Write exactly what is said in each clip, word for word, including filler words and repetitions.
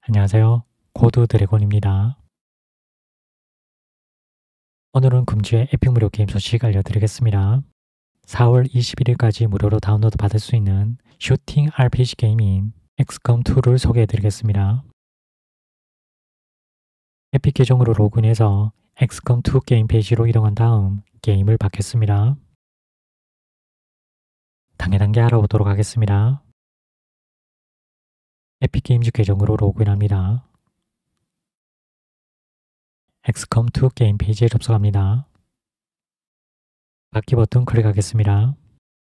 안녕하세요. 고드 드래곤입니다. 오늘은 금주의 에픽 무료 게임 소식 알려드리겠습니다. 사월 이십일일까지 무료로 다운로드 받을 수 있는 슈팅 알피지 게임인 엑스컴투를 소개해드리겠습니다. 에픽 계정으로 로그인해서 엑스컴투 게임 페이지로 이동한 다음 게임을 받겠습니다. 단계단계 알아보도록 하겠습니다. 에픽게임즈 계정으로 로그인합니다. 엑스컴투 게임 페이지에 접속합니다. 받기 버튼 클릭하겠습니다.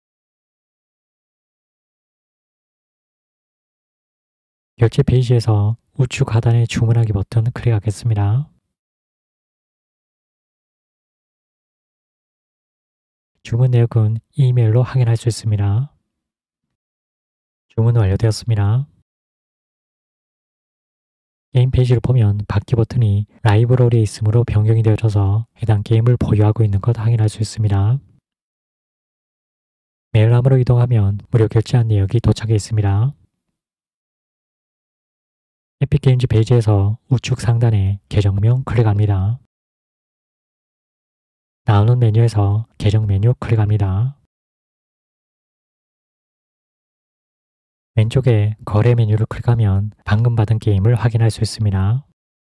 결제 페이지에서 우측 하단의 주문하기 버튼 클릭하겠습니다. 주문 내역은 이메일로 확인할 수 있습니다. 주문 완료되었습니다. 게임 페이지를 보면 받기 버튼이 라이브러리에 있으므로 변경이 되어져서 해당 게임을 보유하고 있는 것 확인할 수 있습니다. 메일함으로 이동하면 무료 결제한 내역이 도착해 있습니다. 에픽게임즈 페이지에서 우측 상단에 계정명 클릭합니다. 나오는 메뉴에서 계정 메뉴 클릭합니다. 왼쪽에 거래 메뉴를 클릭하면 방금 받은 게임을 확인할 수 있습니다.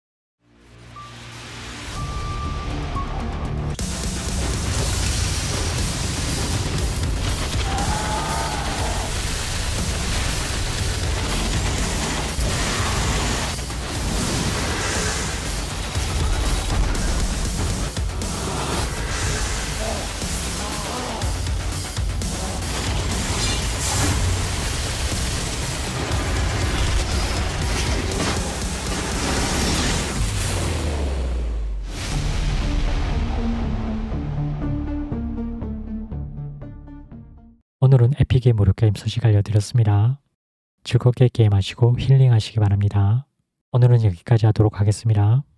오늘은 에픽의 무료 게임 소식 알려드렸습니다. 즐겁게 게임하시고 힐링하시기 바랍니다. 오늘은 여기까지 하도록 하겠습니다.